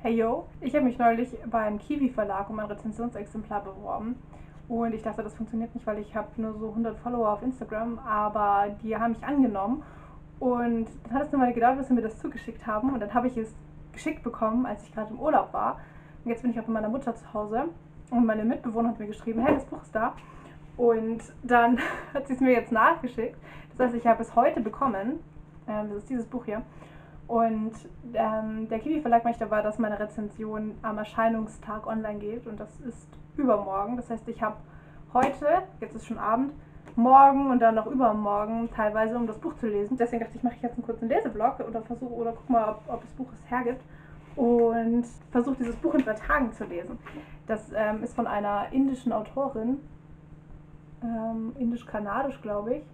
Hey yo, ich habe mich neulich beim Kiwi Verlag um ein Rezensionsexemplar beworben und ich dachte, das funktioniert nicht, weil ich habe nur so 100 Follower auf Instagram, aber die haben mich angenommen und dann hat es eine Weile gedauert, bis sie mir das zugeschickt haben und dann habe ich es geschickt bekommen, als ich gerade im Urlaub war und jetzt bin ich auch bei meiner Mutter zu Hause und meine Mitbewohnerin hat mir geschrieben, hey, das Buch ist da und dann hat sie es mir jetzt nachgeschickt, das heißt, ich habe es heute bekommen, das ist dieses Buch hier. Und der Kiwi Verlag möchte aber, dass meine Rezension am Erscheinungstag online geht und das ist übermorgen. Das heißt, ich habe heute, jetzt ist schon Abend, morgen und dann noch übermorgen teilweise, um das Buch zu lesen. Deswegen dachte ich, mache ich jetzt einen kurzen Lesevlog oder versuche oder guck mal, ob das Buch es hergibt und versuche dieses Buch in 3 Tagen zu lesen. Das ist von einer indischen Autorin, indisch-kanadisch, glaube ich.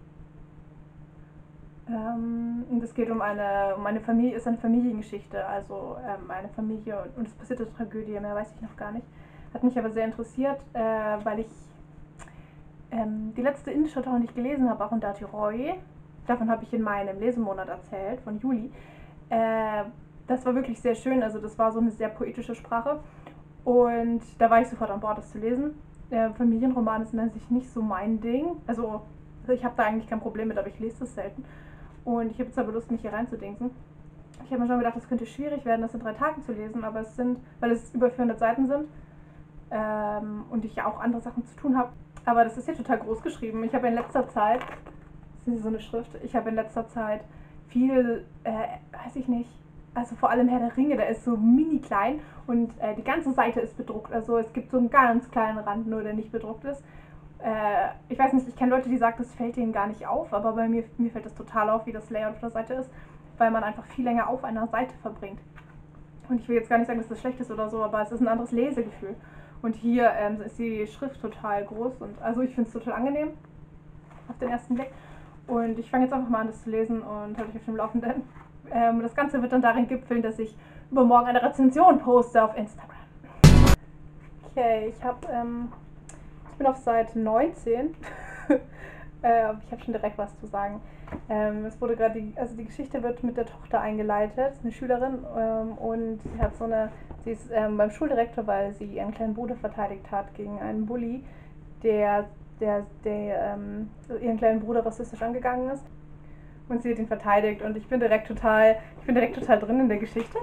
Und es geht um eine Familie, ist eine Familiengeschichte, also eine Familie und es passiert eine Tragödie, mehr weiß ich noch gar nicht. Hat mich aber sehr interessiert, weil ich die letzte indische Autorin, die ich gelesen habe, Arundhati Roy, davon habe ich in meinem Lesemonat erzählt, von Juli. Das war wirklich sehr schön, also das war so eine sehr poetische Sprache und da war ich sofort an Bord, das zu lesen. Familienromane sind an sich nicht so mein Ding, also ich habe da eigentlich kein Problem mit, aber ich lese das selten. Und ich habe jetzt aber Lust, mich hier reinzudingsen. Ich habe mir schon gedacht, es könnte schwierig werden, das in 3 Tagen zu lesen, aber es sind, weil es über 400 Seiten sind und ich ja auch andere Sachen zu tun habe. Aber das ist hier total groß geschrieben. Ich habe in letzter Zeit, das ist so eine Schrift, ich habe in letzter Zeit viel, weiß ich nicht, also vor allem Herr der Ringe, der ist so mini klein und die ganze Seite ist bedruckt. Also es gibt so einen ganz kleinen Rand nur, der nicht bedruckt ist. Ich weiß nicht, ich kenne Leute, die sagen, das fällt denen gar nicht auf, aber bei mir fällt das total auf, wie das Layout auf der Seite ist, weil man einfach viel länger auf einer Seite verbringt. Und ich will jetzt gar nicht sagen, dass das schlecht ist oder so, aber es ist ein anderes Lesegefühl. Und hier ist die Schrift total groß und also ich finde es total angenehm auf den ersten Blick. Und ich fange jetzt einfach mal an, das zu lesen und halte euch auf dem Laufenden. Das Ganze wird dann darin gipfeln, dass ich übermorgen eine Rezension poste auf Instagram. Okay, ich bin auf Seite 19. Ich habe schon direkt was zu sagen. Es wurde gerade die Geschichte wird mit der Tochter eingeleitet, eine Schülerin, und sie ist beim Schuldirektor, weil sie ihren kleinen Bruder verteidigt hat gegen einen Bully, der ihren kleinen Bruder rassistisch angegangen ist. Und sie hat ihn verteidigt und ich bin direkt total drin in der Geschichte.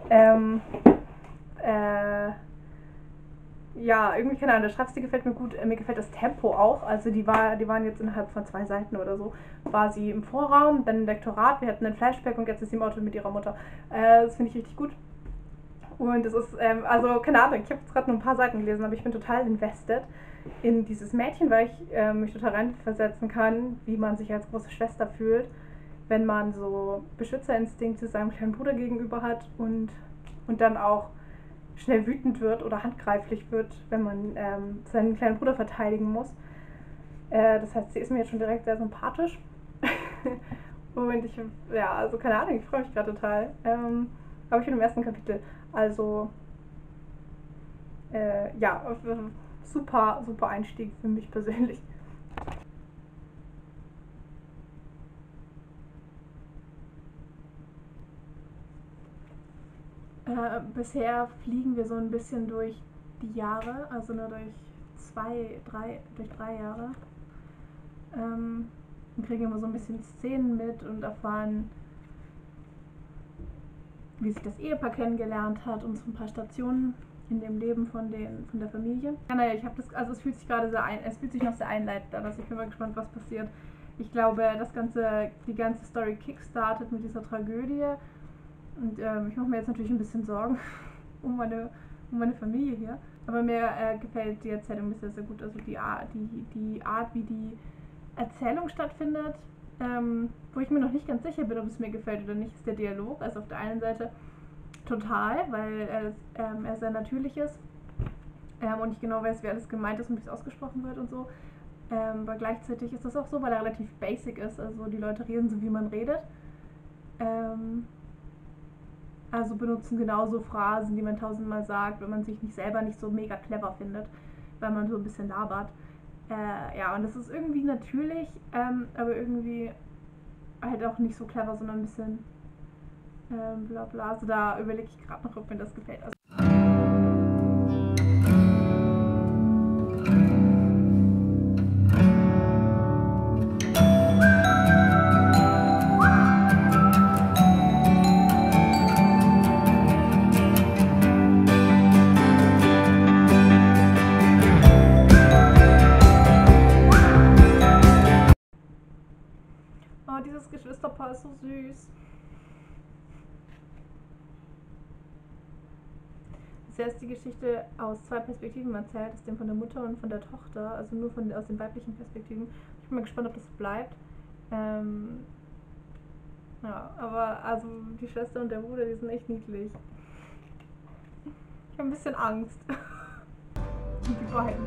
Ja, irgendwie, keine Ahnung, der Schreibstil gefällt mir gut, mir gefällt das Tempo auch, also die waren jetzt innerhalb von 2 Seiten oder so, war sie im Vorraum, dann im Lektorat, wir hatten einen Flashback und jetzt ist sie im Auto mit ihrer Mutter. Das finde ich richtig gut. Und es ist, also keine Ahnung, ich habe jetzt gerade nur ein paar Seiten gelesen, aber ich bin total invested in dieses Mädchen, weil ich mich total reinversetzen kann, wie man sich als große Schwester fühlt, wenn man so Beschützerinstinkte seinem kleinen Bruder gegenüber hat und dann auch schnell wütend wird oder handgreiflich wird, wenn man seinen kleinen Bruder verteidigen muss. Das heißt, sie ist mir jetzt schon direkt sehr sympathisch. Und also keine Ahnung, ich freue mich gerade total. Aber ich bin im ersten Kapitel. Also, super, super Einstieg für mich persönlich. Bisher fliegen wir so ein bisschen durch die Jahre, also nur durch 3 Jahre. Und kriegen immer so ein bisschen Szenen mit und erfahren, wie sich das Ehepaar kennengelernt hat und so ein paar Stationen in dem Leben von der Familie. Ja, naja, es fühlt sich noch sehr einleitend an, also ich bin mal gespannt, was passiert. Ich glaube, die ganze Story kickstartet mit dieser Tragödie. Und ich mache mir jetzt natürlich ein bisschen Sorgen um meine Familie hier. Aber mir gefällt die Erzählung bisher sehr gut. Also die Art, wie die Erzählung stattfindet, wo ich mir noch nicht ganz sicher bin, ob es mir gefällt oder nicht, ist der Dialog. Also auf der einen Seite total, weil er sehr natürlich ist und ich genau weiß, wie alles gemeint ist und wie es ausgesprochen wird und so. Aber gleichzeitig ist das auch so, weil er relativ basic ist. Also die Leute reden so, wie man redet. Also benutzen genauso Phrasen, die man 1000-mal sagt, wenn man sich selber nicht so mega clever findet, weil man so ein bisschen labert. Und das ist irgendwie natürlich, aber irgendwie halt auch nicht so clever, sondern ein bisschen bla bla. Also da überlege ich gerade noch, ob mir das gefällt. Also Opa ist so süß. Das ist die Geschichte aus 2 Perspektiven erzählt, aus dem von der Mutter und von der Tochter, also nur aus den weiblichen Perspektiven. Ich bin mal gespannt, ob das so bleibt. Ja, aber also die Schwester und der Bruder, die sind echt niedlich. Ich habe ein bisschen Angst. Die beiden.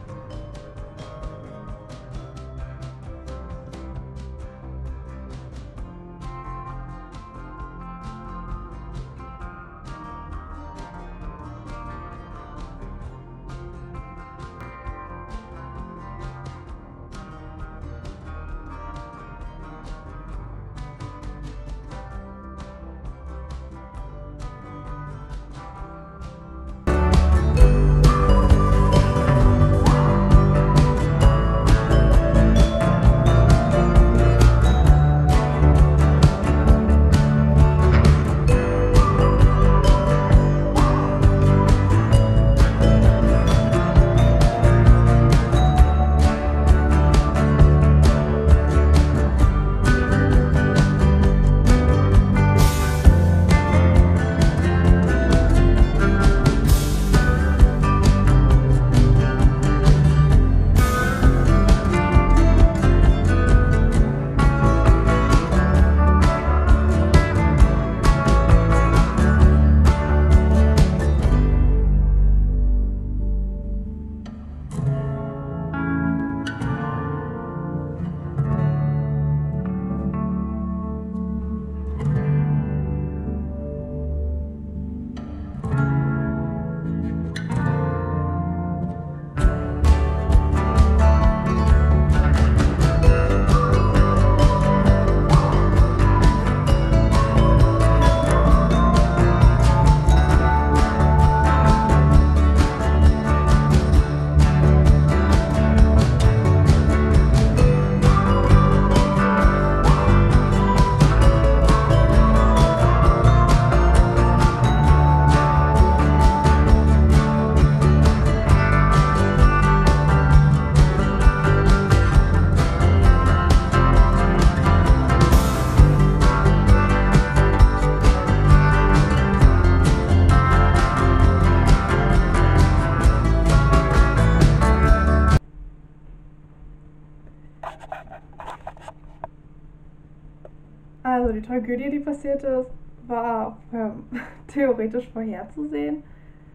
Also die Tragödie, die passiert ist, war theoretisch vorherzusehen.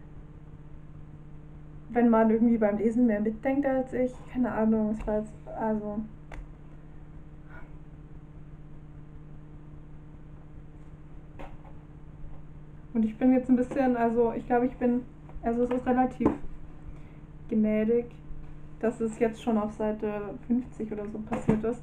Wenn man irgendwie beim Lesen mehr mitdenkt als ich. Keine Ahnung, es war jetzt, also... Und ich bin jetzt ein bisschen, also ich glaube, es ist relativ gnädig, dass es jetzt schon auf Seite 50 oder so passiert ist.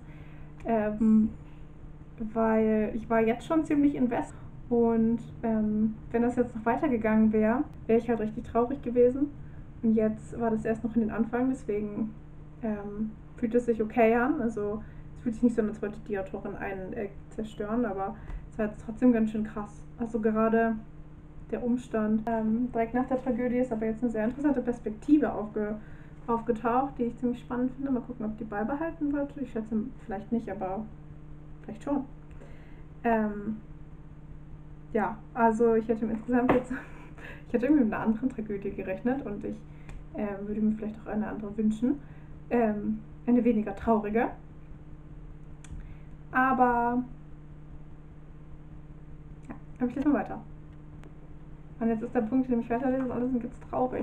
Weil ich war jetzt schon ziemlich invest und wenn das jetzt noch weitergegangen wäre, wäre ich halt richtig traurig gewesen. Und jetzt war das erst noch in den Anfang, deswegen fühlt es sich okay an. Also es fühlt sich nicht so an, als wollte die Autorin einen zerstören, aber es war jetzt trotzdem ganz schön krass. Also gerade der Umstand direkt nach der Tragödie ist aber jetzt eine sehr interessante Perspektive aufgetaucht, die ich ziemlich spannend finde. Mal gucken, ob die beibehalten wird. Ich schätze vielleicht nicht, aber vielleicht schon. Ja, also ich hätte insgesamt jetzt, ich hätte irgendwie mit einer anderen Tragödie gerechnet und ich würde mir vielleicht auch eine andere wünschen. Eine weniger traurige. Aber ja, ich lese mal weiter. Und jetzt ist der Punkt, in dem ich weiterlese und alles ist traurig.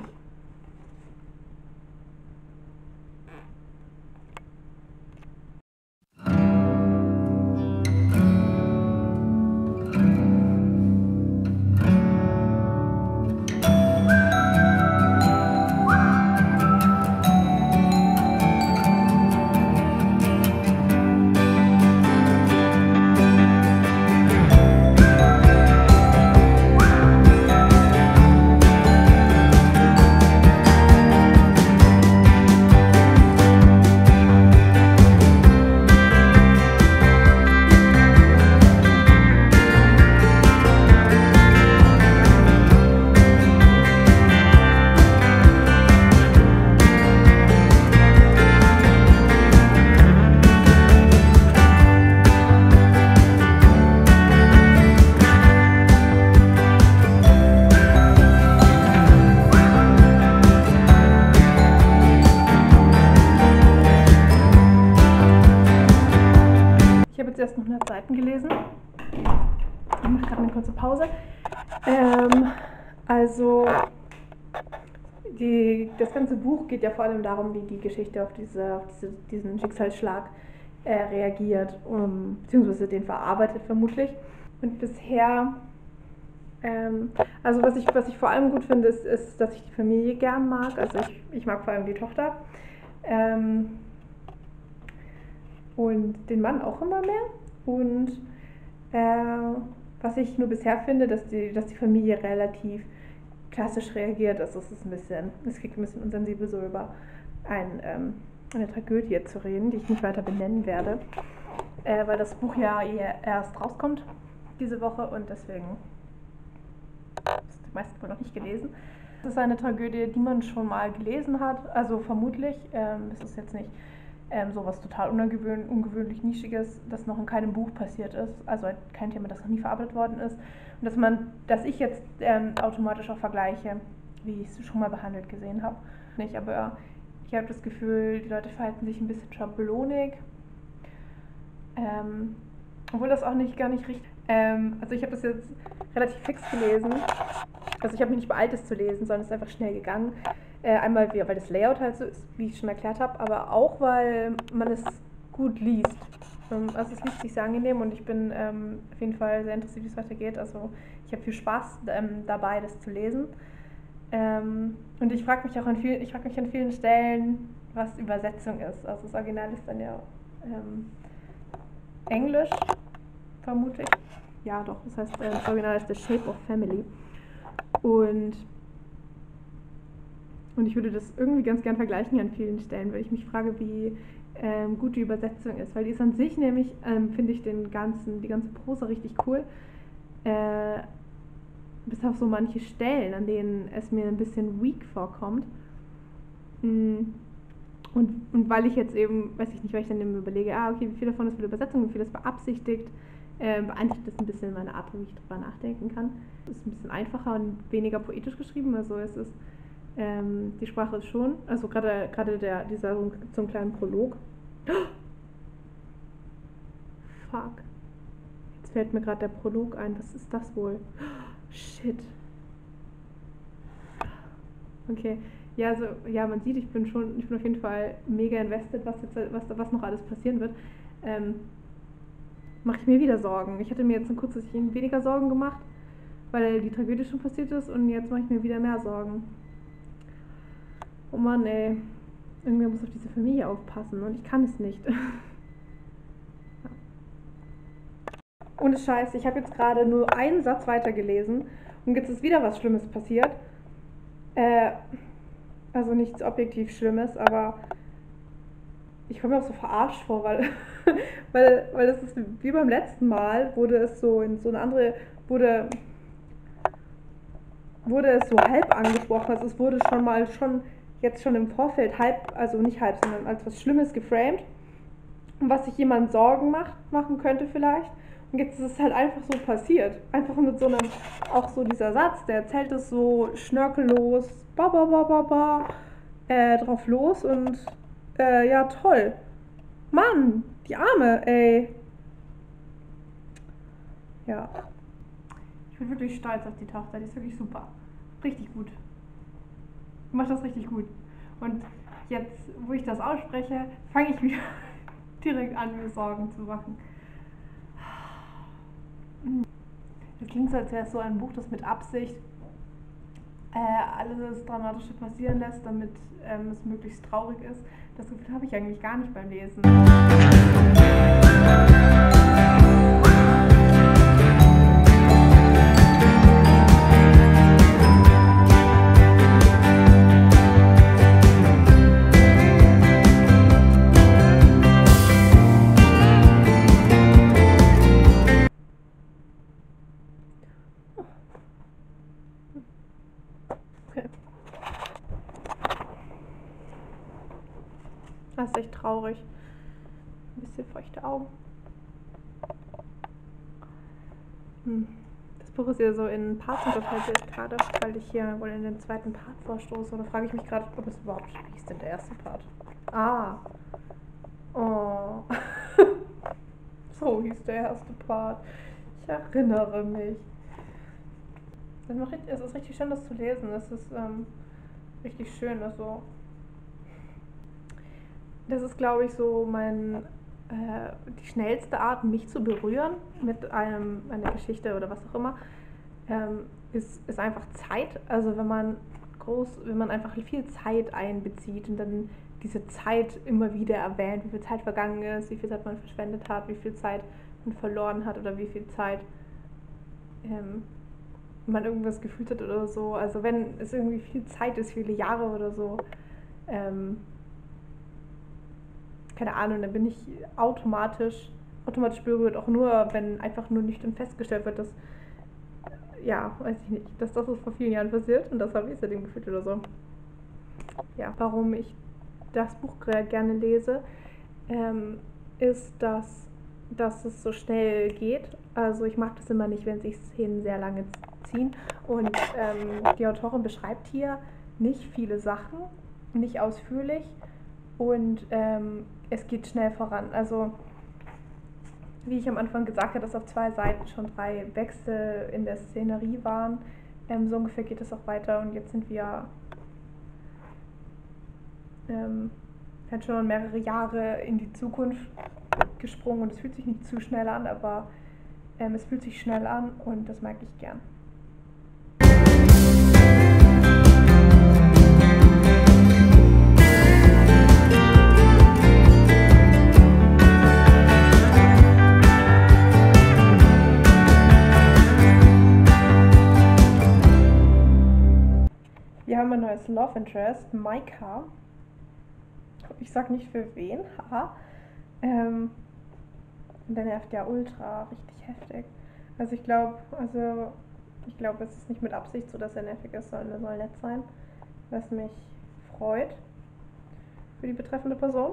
die ersten 100 Seiten gelesen. Ich mache gerade eine kurze Pause. Also, das ganze Buch geht ja vor allem darum, wie die Geschichte auf diesen Schicksalsschlag reagiert, beziehungsweise den verarbeitet vermutlich. Und bisher, also was ich vor allem gut finde, ist, dass ich die Familie gern mag. Also ich mag vor allem die Tochter. Und den Mann auch immer mehr. Und was ich nur bisher finde, dass die Familie relativ klassisch reagiert. Also es kriegt ein bisschen unsensibel, so über eine Tragödie zu reden, die ich nicht weiter benennen werde, weil das Buch ja erst rauskommt diese Woche und deswegen ist die meisten wohl noch nicht gelesen. Es ist eine Tragödie, die man schon mal gelesen hat, also vermutlich. Es ist jetzt nicht sowas total ungewöhnlich Nischiges, das noch in keinem Buch passiert ist, also kein Thema, das noch nie verarbeitet worden ist. Und dass ich jetzt automatisch auch vergleiche, wie ich es schon mal behandelt gesehen habe. Aber ich habe das Gefühl, die Leute verhalten sich ein bisschen schablonig, obwohl das auch gar nicht richtig. Also ich habe das jetzt relativ fix gelesen. Also ich habe mich nicht beeilt, es zu lesen, sondern es ist einfach schnell gegangen. Einmal, weil das Layout halt so ist, wie ich schon erklärt habe, aber auch, weil man es gut liest. Also es liest sich sehr angenehm und ich bin auf jeden Fall sehr interessiert, wie es weitergeht. Also ich habe viel Spaß dabei, das zu lesen. Und ich frage mich an vielen Stellen, was Übersetzung ist. Also das Original ist dann ja Englisch, vermute ich. Ja doch, das heißt, das Original ist The Shape of Family. Und ich würde das irgendwie ganz gern vergleichen an vielen Stellen, weil ich mich frage, wie gut die Übersetzung ist. Weil die ist an sich nämlich, finde ich, die ganze Prosa richtig cool. Bis auf so manche Stellen, an denen es mir ein bisschen weak vorkommt. Und weil ich jetzt eben, weiß ich nicht, weil ich dann eben überlege, okay, wie viel davon ist für die Übersetzung, wie viel ist beabsichtigt, beeinflusst das ein bisschen meine Art, wie ich drüber nachdenken kann. Es ist ein bisschen einfacher und weniger poetisch geschrieben, also es ist die Sprache ist schon, also gerade dieser so einen kleinen Prolog. Fuck. Jetzt fällt mir gerade der Prolog ein, was ist das wohl? Shit. Okay. Ja, also, ja, man sieht, ich bin auf jeden Fall mega invested, was noch alles passieren wird. Mache ich mir wieder Sorgen. Ich hatte mir jetzt kurz weniger Sorgen gemacht, weil die Tragödie schon passiert ist und jetzt mache ich mir wieder mehr Sorgen. Oh Mann, ey. Irgendwer muss auf diese Familie aufpassen und ich kann es nicht. Ohne Scheiß, ich habe jetzt gerade nur einen Satz weitergelesen und jetzt ist wieder was Schlimmes passiert. Also nichts objektiv Schlimmes, aber ich komme mir auch so verarscht vor, weil das ist wie beim letzten Mal, wurde es so in so eine andere, wurde es so halb angesprochen, also es wurde jetzt schon im Vorfeld also nicht halb, sondern als was Schlimmes geframed, um was sich jemand Sorgen machen könnte vielleicht. Und jetzt ist es halt einfach so passiert. Einfach mit so einem, auch so dieser Satz, der erzählt es so schnörkellos, drauf los und ja, toll. Mann, die Arme, ey. Ja. Ich bin wirklich stolz auf die Tochter, die ist wirklich super. Richtig gut. Macht das richtig gut. Und jetzt, wo ich das ausspreche, fange ich wieder direkt an, mir Sorgen zu machen. Es klingt so, als wäre es so ein Buch, das mit Absicht alles Dramatische passieren lässt, damit es möglichst traurig ist. Das Gefühl habe ich eigentlich gar nicht beim Lesen. Das ist echt traurig. Ein bisschen feuchte Augen. Das Buch ist ja so in Parts unterteilt jetzt gerade, weil ich hier wohl in den zweiten Part vorstoße. Oder frage ich mich gerade, ob es überhaupt, wie ist denn der erste Part? Oh. So hieß der erste Part. Ich erinnere mich. Es ist richtig schön, das zu lesen. Es ist richtig schön. Also, das ist, glaube ich, so die schnellste Art, mich zu berühren mit einer Geschichte oder was auch immer, ist einfach Zeit. Also wenn man einfach viel Zeit einbezieht und dann diese Zeit immer wieder erwähnt, wie viel Zeit vergangen ist, wie viel Zeit man verschwendet hat, wie viel Zeit man verloren hat oder wie viel Zeit man irgendwas gefühlt hat oder so. Also wenn es irgendwie viel Zeit ist, viele Jahre oder so, keine Ahnung, dann bin ich automatisch berührt, auch nur, wenn einfach nur nüchtern festgestellt wird, dass, ja, weiß ich nicht, dass das vor vielen Jahren passiert und das habe ich seitdem gefühlt oder so. Ja, warum ich das Buch gerne lese, ist, dass es so schnell geht. Also ich mag das immer nicht, wenn sich Szenen sehr lange ziehen. Und die Autorin beschreibt hier nicht viele Sachen, nicht ausführlich und es geht schnell voran. Also wie ich am Anfang gesagt habe, dass auf 2 Seiten schon 3 Wechsel in der Szenerie waren. So ungefähr geht es auch weiter und jetzt sind wir schon mehrere Jahre in die Zukunft gesprungen und es fühlt sich nicht zu schnell an, aber es fühlt sich schnell an und das mag ich gern. Wir haben ein neues Love Interest, Maika. Ich sag nicht für wen, haha. Und der nervt ja ultra, richtig heftig. Also ich glaube, es ist nicht mit Absicht so, dass er nervig ist, sondern er soll nett sein, was mich freut für die betreffende Person.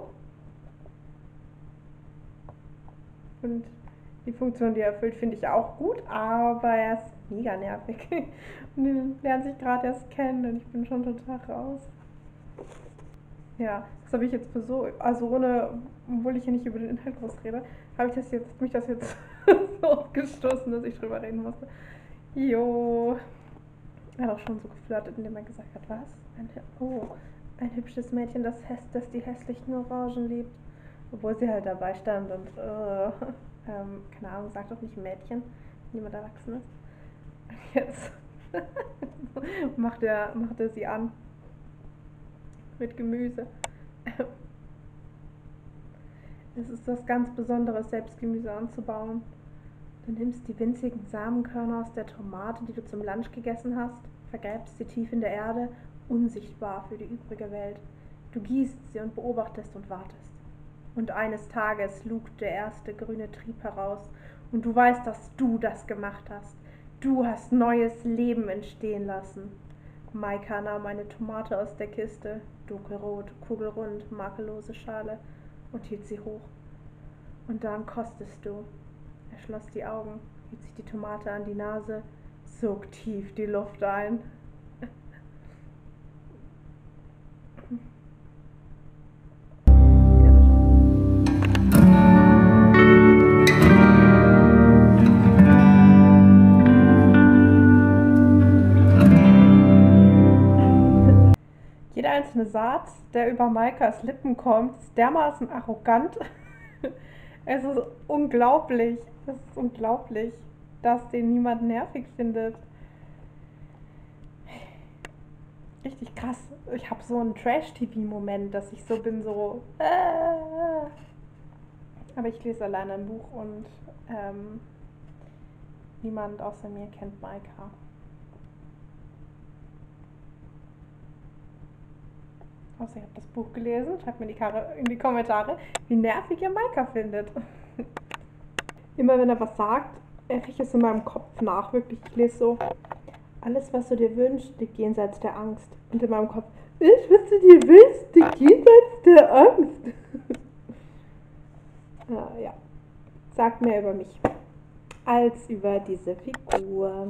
Und die Funktion, die er erfüllt, finde ich auch gut, aber er ist mega nervig. Und die lernen sich gerade erst kennen und ich bin schon total raus. Ja, das habe ich jetzt obwohl ich hier nicht über den Inhalt groß rede, mich das jetzt so aufgestoßen, dass ich drüber reden musste. Jo. Er hat auch schon so geflirtet, indem er gesagt hat, was? Ein hübsches Mädchen, das die hässlichen Orangen liebt. Obwohl sie halt dabei stand und, keine Ahnung, sagt doch nicht Mädchen, wenn jemand erwachsen ist. Jetzt macht er sie an. Mit Gemüse. Es ist was ganz Besonderes, selbst Gemüse anzubauen. Du nimmst die winzigen Samenkörner aus der Tomate, die du zum Lunch gegessen hast, vergräbst sie tief in der Erde, unsichtbar für die übrige Welt. Du gießt sie und beobachtest und wartest. Und eines Tages lugt der erste grüne Trieb heraus und du weißt, dass du das gemacht hast. Du hast neues Leben entstehen lassen. Maika nahm eine Tomate aus der Kiste, dunkelrot, kugelrund, makellose Schale, und hielt sie hoch. Und dann kostest du. Er schloss die Augen, hielt sich die Tomate an die Nase, sog tief die Luft ein. Jeder einzelne Satz, der über Maikas Lippen kommt, ist dermaßen arrogant. Es ist unglaublich, dass den niemand nervig findet. Richtig krass. Ich habe so einen Trash-TV-Moment, dass ich so bin, so. Aber ich lese alleine ein Buch und niemand außer mir kennt Maika. Außer ihr habt das Buch gelesen, schreibt mir in die Kommentare, wie nervig ihr Maika findet. Immer wenn er was sagt, rieche ich es in meinem Kopf nach. Wirklich, ich lese so, alles was du dir wünschst, liegt jenseits der Angst. Und in meinem Kopf, was du dir wünschst, liegt jenseits der Angst. Ja, sagt mehr über mich, als über diese Figur.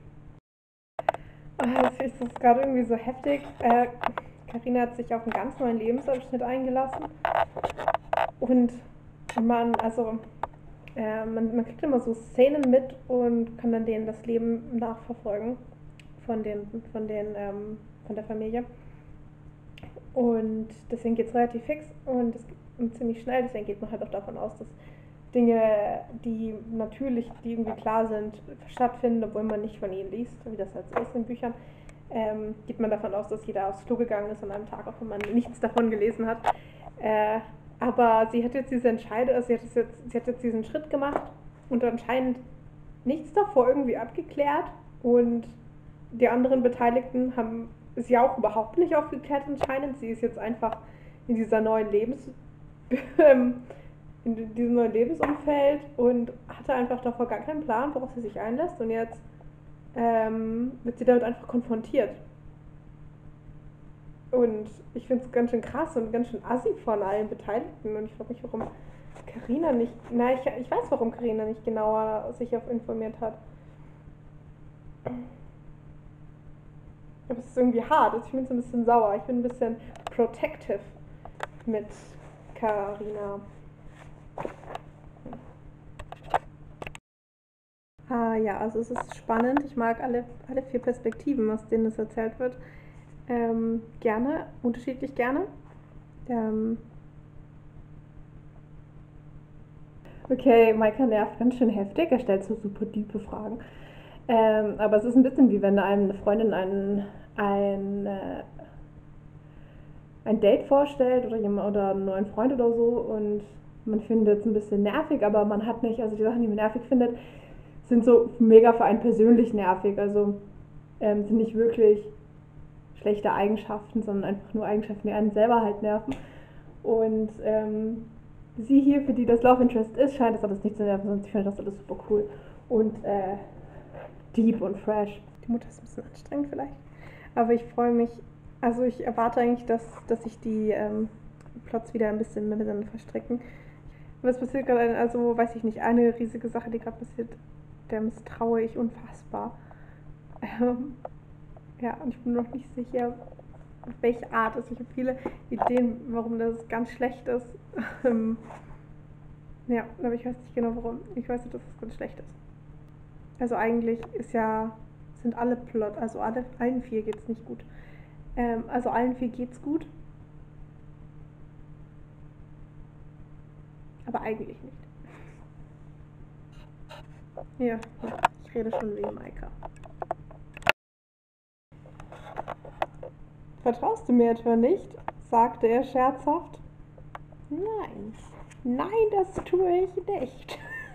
Es ist gerade irgendwie so heftig. Carina hat sich auf einen ganz neuen Lebensabschnitt eingelassen und man kriegt immer so Szenen mit und kann dann denen das Leben nachverfolgen von der Familie. Und deswegen geht es relativ fix und ziemlich schnell. Deswegen geht man halt auch davon aus, dass Dinge, die natürlich, die irgendwie klar sind, stattfinden, obwohl man nicht von ihnen liest, wie das halt so ist in Büchern. Geht man davon aus, dass jeder aufs Klo gegangen ist an einem Tag, auch wenn man nichts davon gelesen hat. Aber sie hat jetzt diese Entscheidung, also sie hat jetzt diesen Schritt gemacht und anscheinend nichts davor irgendwie abgeklärt und die anderen Beteiligten haben sie auch überhaupt nicht aufgeklärt anscheinend. Sie ist jetzt einfach in dieser neuen in diesem neuen Lebensumfeld und hatte einfach davor gar keinen Plan, worauf sie sich einlässt und jetzt wird sie damit einfach konfrontiert. Und ich finde es ganz schön krass und ganz schön assi von allen Beteiligten und ich frage mich, warum Carina nicht, ich weiß, warum Carina nicht genauer sich informiert hat. Aber es ist irgendwie hart, also ich bin so ein bisschen sauer, ich bin ein bisschen protective mit Carina. Ja, also es ist spannend. Ich mag alle 4 Perspektiven, aus denen es erzählt wird. Gerne, unterschiedlich gerne. Okay, Maika nervt ganz schön heftig. Er stellt so super tiefe Fragen. Aber es ist ein bisschen wie wenn einem eine Freundin ein Date vorstellt oder einen neuen Freund oder so und man findet es ein bisschen nervig, aber man hat nicht, also die Sachen, die man nervig findet, sind so mega für einen persönlich nervig, also sind nicht wirklich schlechte Eigenschaften, sondern einfach nur Eigenschaften, die einen selber halt nerven. Und sie hier, für die das Love Interest ist, scheint das alles nicht zu nerven, sondern sie findet das alles super cool und deep und fresh. Die Mutter ist ein bisschen anstrengend vielleicht, aber ich freue mich, also ich erwarte eigentlich, dass sich die Plots wieder ein bisschen miteinander verstricken. Was passiert gerade, also weiß ich nicht, eine riesige Sache, die gerade passiert, der misstraue ich unfassbar. Ja, und ich bin noch nicht sicher, auf welche Art es ist. Ich habe viele Ideen, warum das ganz schlecht ist. Ja, aber ich weiß nicht genau warum. Ich weiß nur, dass es ganz schlecht ist. Also eigentlich sind alle also allen 4 geht's nicht gut. Also allen 4 geht's gut. Aber eigentlich nicht. Ja, ich rede schon wie Maika. Vertraust du mir etwa nicht? Sagte er scherzhaft. Nein, das tue ich nicht.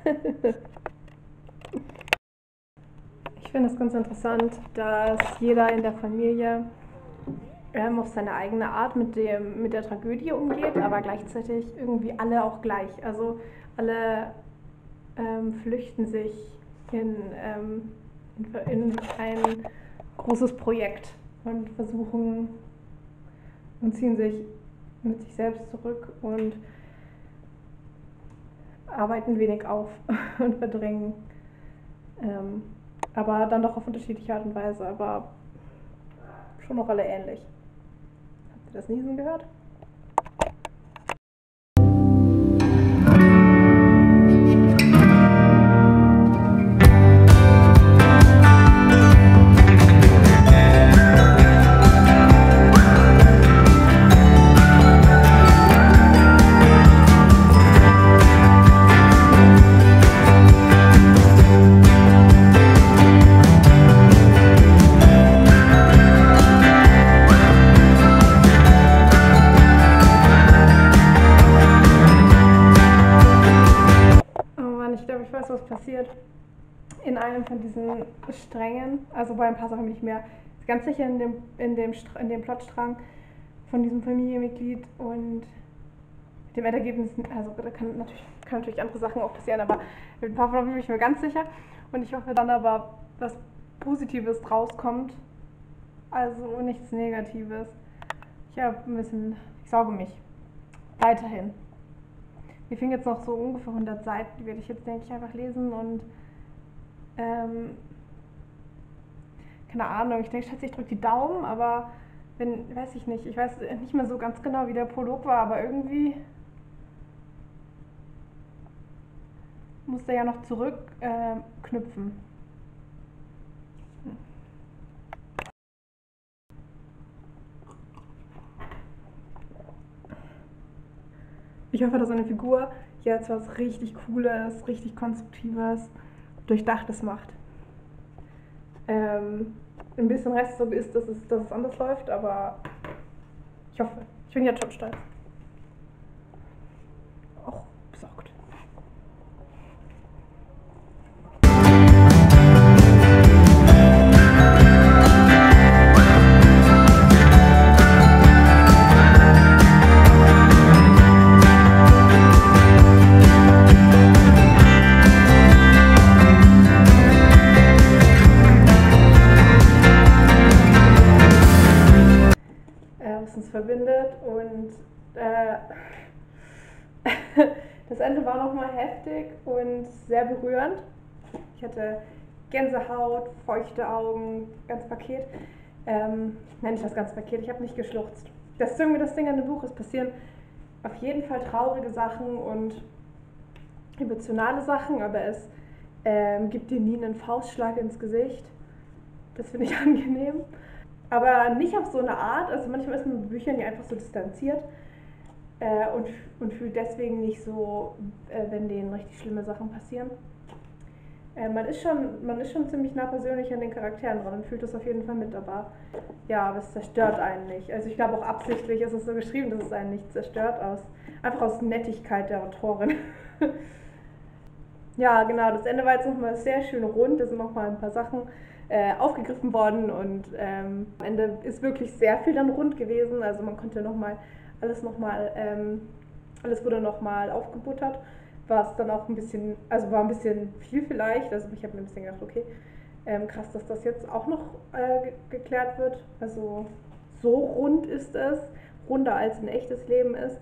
Ich finde es ganz interessant, dass jeder in der Familie auf seine eigene Art mit der Tragödie umgeht, aber gleichzeitig irgendwie alle auch gleich. Also alle flüchten sich in ein großes Projekt und versuchen und ziehen sich mit sich selbst zurück und arbeiten wenig auf und verdrängen. Aber dann doch auf unterschiedliche Art und Weise, aber schon noch alle ähnlich. Habt ihr das Niesen gehört? Was passiert in einem von diesen Strängen, also bei ein paar Sachen bin ich mir ganz sicher in dem Plotstrang von diesem Familienmitglied und dem Endergebnis, also da kann natürlich andere Sachen auch passieren, aber mit ein paar von bin ich mir ganz sicher und ich hoffe dann aber, was Positives draus kommt, also nichts Negatives. Ich sauge mich weiterhin. Mir fehlen jetzt noch so ungefähr 100 Seiten, die werde ich jetzt, denke ich, einfach lesen und keine Ahnung, ich denke, ich drücke die Daumen, aber weiß ich nicht, ich weiß nicht mehr so ganz genau, wie der Prolog war, aber irgendwie musste ja noch zurückknüpfen. Ich hoffe, dass eine Figur jetzt was richtig Cooles, richtig Konstruktives, Durchdachtes macht. Ein bisschen Rest so ist, dass es anders läuft, aber ich hoffe. Ich bin jetzt schon stolz. Auch besorgt. Was uns verbindet und das Ende war nochmal heftig und sehr berührend. Ich hatte Gänsehaut, feuchte Augen, ganzes Paket. Nicht das ganze Paket, ich habe nicht geschluchzt. Das ist irgendwie das Ding an dem Buch, es passieren auf jeden Fall traurige Sachen und emotionale Sachen, aber es gibt dir nie einen Faustschlag ins Gesicht. Das finde ich angenehm. Aber nicht auf so eine Art, also manchmal ist man mit Büchern ja einfach so distanziert und fühlt deswegen nicht so, wenn denen richtig schlimme Sachen passieren. Man ist schon ziemlich nah persönlich an den Charakteren dran und fühlt das auf jeden Fall mit, aber es zerstört einen nicht. Also ich glaube auch absichtlich ist es so geschrieben, dass es einen nicht zerstört, einfach aus Nettigkeit der Autorin. Ja, genau, das Ende war jetzt nochmal sehr schön rund, da sind nochmal ein paar Sachen aufgegriffen worden und am Ende ist wirklich sehr viel dann rund gewesen, also man konnte alles wurde nochmal aufgebuttert, was dann auch war ein bisschen viel vielleicht, also ich habe mir ein bisschen gedacht, okay, krass, dass das jetzt auch noch geklärt wird, also so rund ist es, runder als ein echtes Leben ist.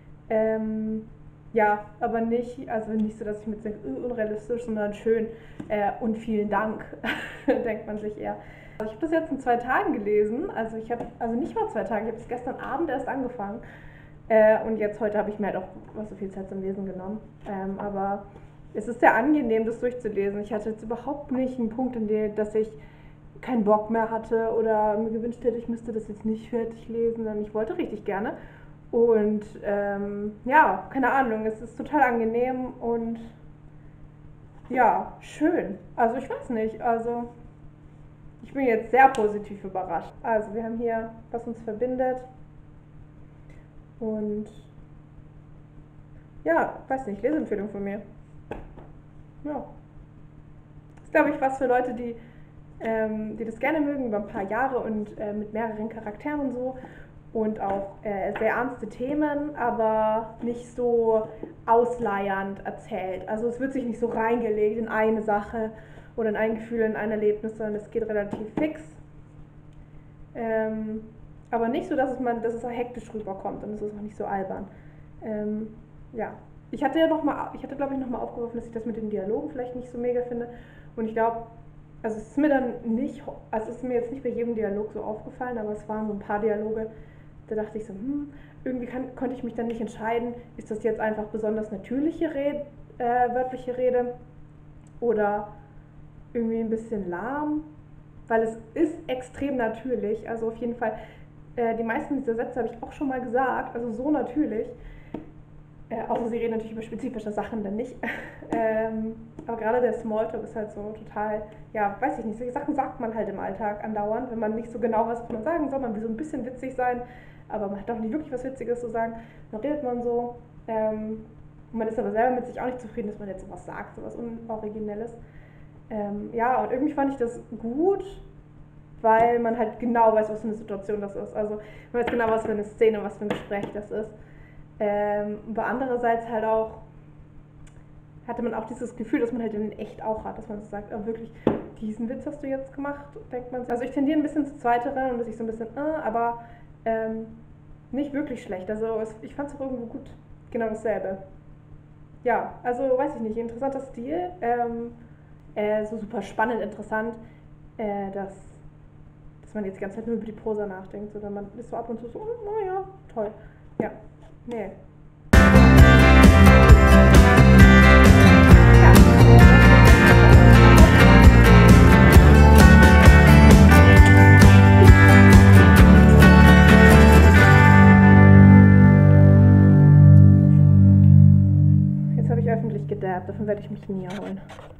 Ja, aber nicht so, dass ich mir denke, unrealistisch, sondern schön und vielen Dank, denkt man sich eher. Also ich habe das jetzt in 2 Tagen gelesen, also nicht mal 2 Tage, ich habe es gestern Abend erst angefangen und heute habe ich mir halt auch so viel Zeit zum Lesen genommen. Aber es ist sehr angenehm, das durchzulesen. Ich hatte jetzt überhaupt nicht einen Punkt, dass ich keinen Bock mehr hatte oder mir gewünscht hätte, ich müsste das jetzt nicht fertig lesen, sondern ich wollte richtig gerne. Und keine Ahnung, es ist total angenehm und ja, schön. Also ich weiß nicht, also ich bin jetzt sehr positiv überrascht. Also wir haben hier, was uns verbindet und weiß nicht, Leseempfehlung von mir. Ja. Ist, glaube ich, was für Leute, die das gerne mögen, über ein paar Jahre und mit mehreren Charakteren und so. Und auch sehr ernste Themen, aber nicht so ausleiernd erzählt. Also es wird sich nicht so reingelegt in eine Sache oder in ein Gefühl, in ein Erlebnis, sondern es geht relativ fix. Aber nicht so, dass es hektisch rüberkommt und es ist auch nicht so albern. Ich hatte glaube ich nochmal aufgeworfen, dass ich das mit den Dialogen vielleicht nicht so mega finde. Und ich glaube, es ist mir jetzt nicht bei jedem Dialog so aufgefallen, aber es waren so ein paar Dialoge, da dachte ich so, irgendwie konnte ich mich dann nicht entscheiden, ist das jetzt einfach besonders natürliche wörtliche Rede oder irgendwie ein bisschen lahm, weil es ist extrem natürlich, also auf jeden Fall, die meisten dieser Sätze habe ich auch schon mal gesagt, also so natürlich, außer sie reden natürlich über spezifische Sachen dann nicht, aber gerade der Smalltalk ist halt so total, weiß ich nicht, solche Sachen sagt man halt im Alltag andauernd, wenn man nicht so genau weiß, was man sagen soll, man will so ein bisschen witzig sein, aber man hat auch nicht wirklich was Witziges zu sagen, dann redet man so, man ist aber selber mit sich auch nicht zufrieden, dass man jetzt sowas sagt, sowas Unoriginelles. Und irgendwie fand ich das gut, weil man halt genau weiß, was für eine Situation das ist, also man weiß genau, was für eine Szene, was für ein Gespräch das ist. Aber andererseits halt auch, hatte man auch dieses Gefühl, dass man halt in echt auch hat, dass man so sagt, wirklich, diesen Witz hast du jetzt gemacht, denkt man. Also ich tendiere ein bisschen zu zweiterem und dass ich so ein bisschen, aber nicht wirklich schlecht. Also ich fand es auch irgendwo gut, genau dasselbe. Ja, also weiß ich nicht, interessanter Stil, so super spannend, interessant, dass man jetzt die ganze Zeit nur über die Prosa nachdenkt, sondern man ist so ab und zu so, naja, toll. Ja, nee. Ja, ordentlich gedabbt. Davon werde ich mich nie erholen.